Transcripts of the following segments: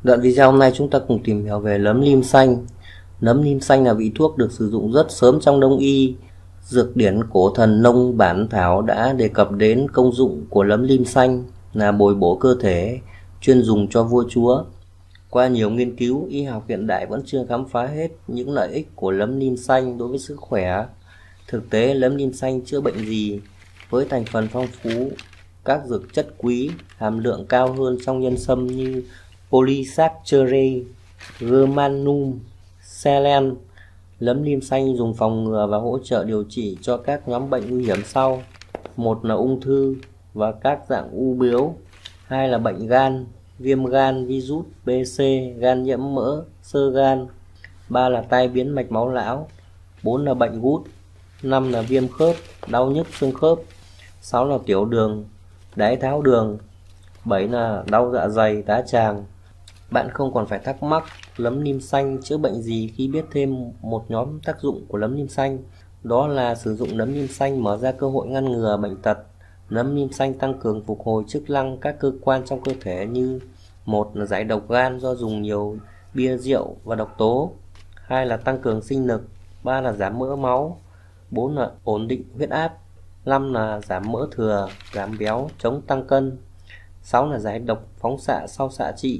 Đoạn video hôm nay chúng ta cùng tìm hiểu về nấm lim xanh. Nấm lim xanh là vị thuốc được sử dụng rất sớm trong Đông y. Dược điển Cổ Thần Nông Bản Thảo đã đề cập đến công dụng của nấm lim xanh là bồi bổ cơ thể, chuyên dùng cho vua chúa. Qua nhiều nghiên cứu, y học hiện đại vẫn chưa khám phá hết những lợi ích của nấm lim xanh đối với sức khỏe. Thực tế, nấm lim xanh chữa bệnh gì? Với thành phần phong phú, các dược chất quý, hàm lượng cao hơn trong nhân sâm như polysaccharide, germanum, selen. Nấm lim xanh dùng phòng ngừa và hỗ trợ điều trị cho các nhóm bệnh nguy hiểm sau. Một là ung thư và các dạng u bướu. Hai là bệnh gan, viêm gan, virus BC, gan nhiễm mỡ, xơ gan. Ba là tai biến mạch máu não. Bốn là bệnh gút. Năm là viêm khớp, đau nhức xương khớp. Sáu là tiểu đường, đái tháo đường. 7 là đau dạ dày, tá tràng. Bạn không còn phải thắc mắc nấm lim xanh chữa bệnh gì khi biết thêm một nhóm tác dụng của nấm lim xanh. Đó là sử dụng nấm lim xanh mở ra cơ hội ngăn ngừa bệnh tật. Nấm lim xanh tăng cường phục hồi chức năng các cơ quan trong cơ thể như: một là giải độc gan do dùng nhiều bia rượu và độc tố. Hai là tăng cường sinh lực. Ba là giảm mỡ máu. Bốn là ổn định huyết áp. Năm là giảm mỡ thừa, giảm béo, chống tăng cân. 6 là giải độc phóng xạ sau xạ trị.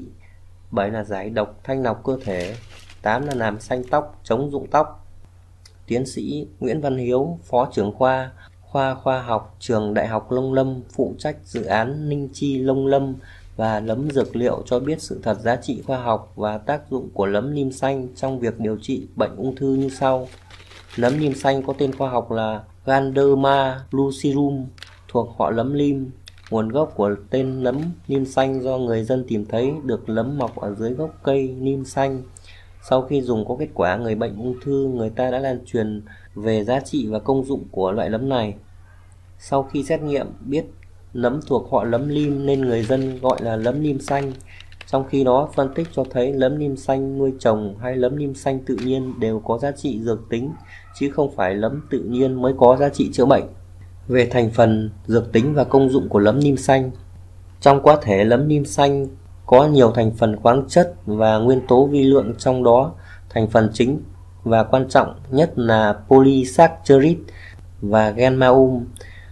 7 là giải độc thanh lọc cơ thể. 8 là làm xanh tóc, chống rụng tóc. Tiến sĩ Nguyễn Văn Hiếu, Phó trưởng khoa Khoa học Trường Đại học Nông Lâm, phụ trách dự án Ninh Chi Nông Lâm và nấm dược liệu cho biết sự thật giá trị khoa học và tác dụng của nấm lim xanh trong việc điều trị bệnh ung thư như sau. Nấm lim xanh có tên khoa học là Ganderma lucirum, thuộc họ nấm lim. Nguồn gốc của tên nấm lim xanh do người dân tìm thấy được nấm mọc ở dưới gốc cây lim xanh. Sau khi dùng có kết quả người bệnh ung thư, người ta đã lan truyền về giá trị và công dụng của loại nấm này. Sau khi xét nghiệm biết nấm thuộc họ nấm lim nên người dân gọi là nấm lim xanh. Trong khi đó, phân tích cho thấy nấm lim xanh nuôi trồng hay nấm lim xanh tự nhiên đều có giá trị dược tính, chứ không phải nấm tự nhiên mới có giá trị chữa bệnh. Về thành phần, dược tính và công dụng của nấm lim xanh. Trong quá thể nấm lim xanh có nhiều thành phần khoáng chất và nguyên tố vi lượng, trong đó thành phần chính và quan trọng nhất là polysaccharide và genmaum,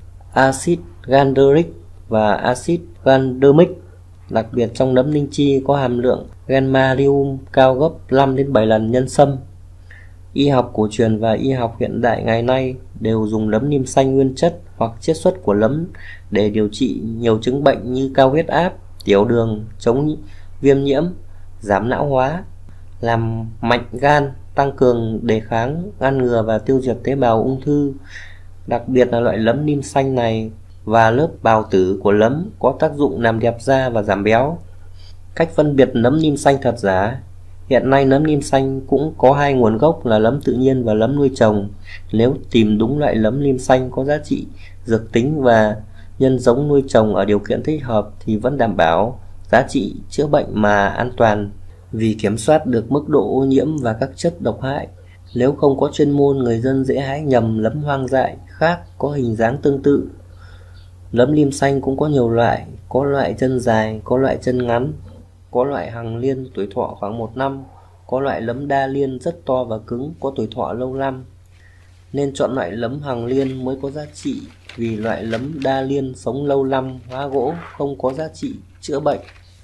axit ganderic và axit gandermic. Đặc biệt trong nấm linh chi có hàm lượng genmalium cao gấp 5 đến 7 lần nhân sâm. Y học cổ truyền và y học hiện đại ngày nay đều dùng nấm lim xanh nguyên chất hoặc chiết xuất của nấm để điều trị nhiều chứng bệnh như cao huyết áp, tiểu đường, chống viêm nhiễm, giảm não hóa, làm mạnh gan, tăng cường đề kháng, ngăn ngừa và tiêu diệt tế bào ung thư. Đặc biệt là loại nấm lim xanh này và lớp bào tử của nấm có tác dụng làm đẹp da và giảm béo. Cách phân biệt nấm lim xanh thật giả. Hiện nay nấm lim xanh cũng có hai nguồn gốc là nấm tự nhiên và nấm nuôi trồng. Nếu tìm đúng loại nấm lim xanh có giá trị dược tính và nhân giống nuôi trồng ở điều kiện thích hợp thì vẫn đảm bảo giá trị chữa bệnh mà an toàn, vì kiểm soát được mức độ ô nhiễm và các chất độc hại. Nếu không có chuyên môn, người dân dễ hái nhầm nấm hoang dại khác có hình dáng tương tự. Nấm lim xanh cũng có nhiều loại, có loại chân dài, có loại chân ngắn, có loại hằng liên tuổi thọ khoảng 1 năm, có loại nấm đa liên rất to và cứng, có tuổi thọ lâu năm. Nên chọn loại nấm hằng liên mới có giá trị, vì loại nấm đa liên sống lâu năm, hóa gỗ, không có giá trị chữa bệnh.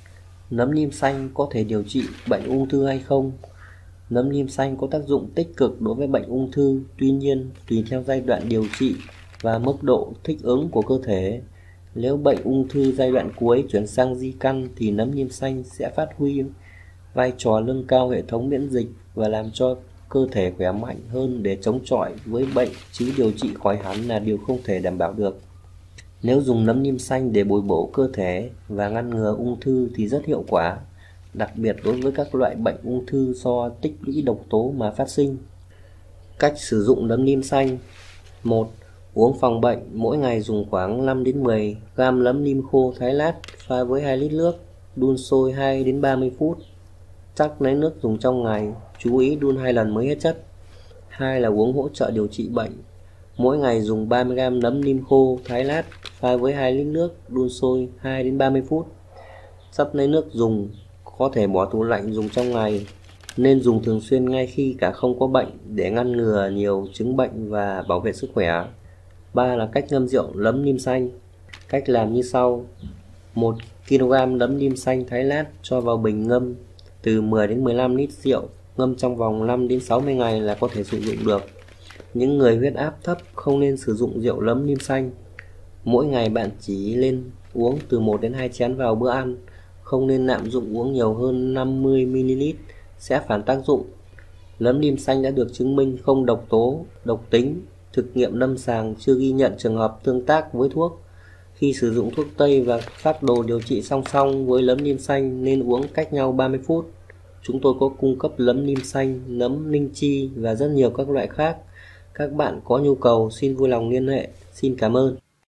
Nấm lim xanh có thể điều trị bệnh ung thư hay không? Nấm lim xanh có tác dụng tích cực đối với bệnh ung thư, tuy nhiên tùy theo giai đoạn điều trị và mức độ thích ứng của cơ thể. Nếu bệnh ung thư giai đoạn cuối chuyển sang di căn thì nấm lim xanh sẽ phát huy vai trò nâng cao hệ thống miễn dịch và làm cho cơ thể khỏe mạnh hơn để chống chọi với bệnh, chứ điều trị khỏi hẳn là điều không thể đảm bảo được. Nếu dùng nấm lim xanh để bồi bổ cơ thể và ngăn ngừa ung thư thì rất hiệu quả, đặc biệt đối với các loại bệnh ung thư do tích lũy độc tố mà phát sinh. Cách sử dụng nấm lim xanh. 1. Uống phòng bệnh, mỗi ngày dùng khoảng 5 đến 10 gram nấm lim khô thái lát pha với 2 lít nước, đun sôi 2 đến 30 phút. Chắc lấy nước dùng trong ngày, chú ý đun 2 lần mới hết chất. 2 là uống hỗ trợ điều trị bệnh. Mỗi ngày dùng 30 gram nấm lim khô thái lát pha với 2 lít nước, đun sôi 2 đến 30 phút. Sắp lấy nước dùng, có thể bỏ tủ lạnh dùng trong ngày, nên dùng thường xuyên ngay khi cả không có bệnh để ngăn ngừa nhiều chứng bệnh và bảo vệ sức khỏe. 3 là cách ngâm rượu nấm lim xanh. Cách làm như sau: 1 kg nấm lim xanh thái lát cho vào bình ngâm, từ 10 đến 15 lít rượu, ngâm trong vòng 5 đến 60 ngày là có thể sử dụng được. Những người huyết áp thấp không nên sử dụng rượu nấm lim xanh. Mỗi ngày bạn chỉ nên uống từ 1 đến 2 chén vào bữa ăn, không nên lạm dụng uống nhiều hơn 50 ml sẽ phản tác dụng. Nấm lim xanh đã được chứng minh không độc tố, độc tính. Thực nghiệm lâm sàng chưa ghi nhận trường hợp tương tác với thuốc. Khi sử dụng thuốc tây và phác đồ điều trị song song với nấm lim xanh nên uống cách nhau 30 phút. Chúng tôi có cung cấp nấm lim xanh, nấm linh chi và rất nhiều các loại khác. Các bạn có nhu cầu xin vui lòng liên hệ. Xin cảm ơn.